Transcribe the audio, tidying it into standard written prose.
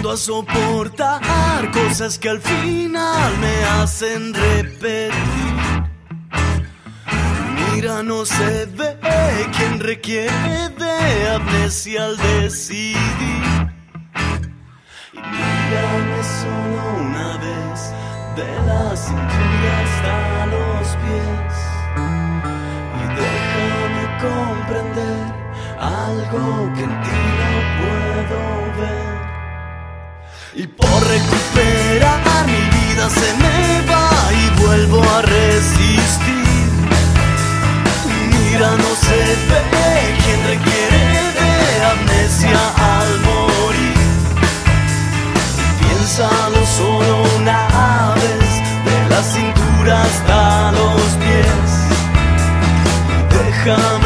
a soportar cosas que al final me hacen repetir. Mira, no se ve quien requiere de amnesia al decidir. Y mírame solo una vez, de la cintura hasta los pies, y déjame comprender algo que en ti no puedo ver. Y por recuperar mi vida se me va y vuelvo a resistir. Mira, no se ve quien requiere de amnesia al morir. Piénsalo solo una vez, de la cintura hasta los pies, y déjame